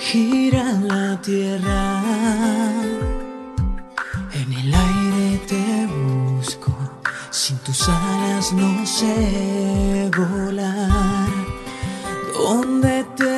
gira la tierra, en el aire te busco, sin tus alas no sé volar. ¿Dónde te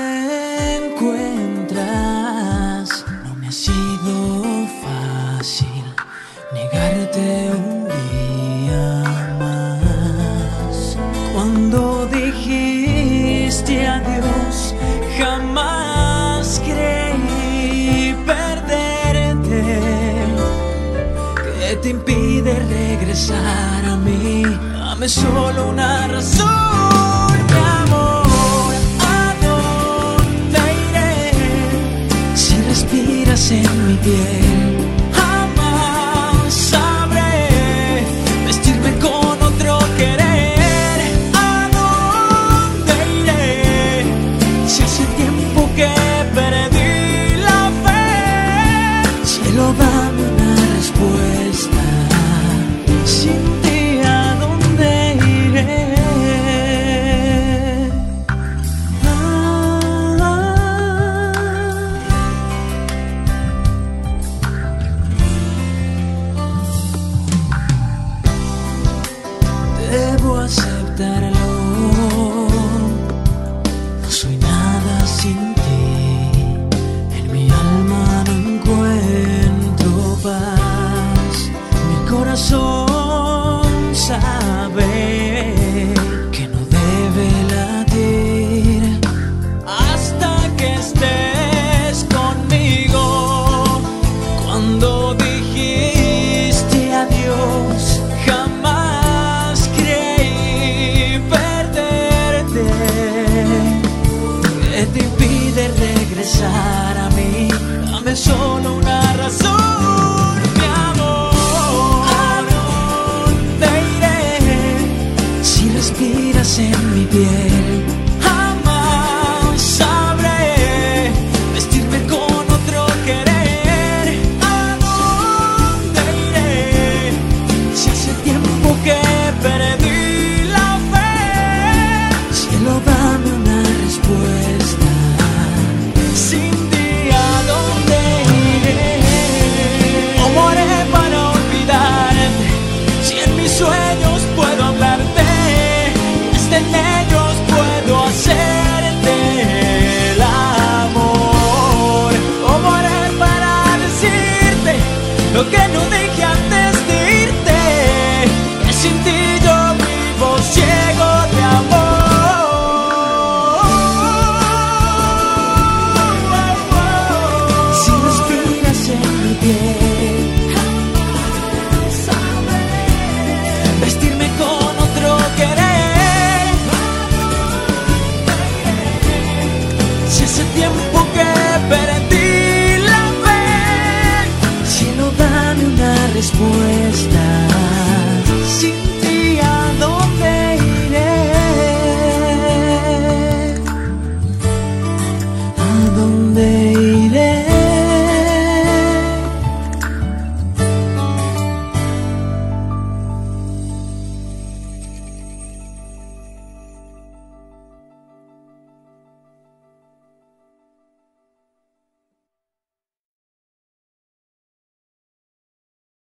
encuentras? No me ha sido fácil negarte un día más. Cuando dijiste adiós, jamás creí perderte. ¿Qué te impide regresar a mí? Dame solo una razón, mi amor. ¿A dónde iré si respiras en mi piel? Jamás sabré vestirme con otro querer. ¿A dónde iré si hace tiempo que perdí la fe? Cielo, dame una respuesta. Sin ti, ¿a dónde iré? Debo aceptarlo, no soy nada sin ti. En mi alma no encuentro paz. Mi corazón sabe que no debe latir hasta que estés conmigo. Cuando dijiste adiós, jamás creí perderte. ¿Qué te impide regresar?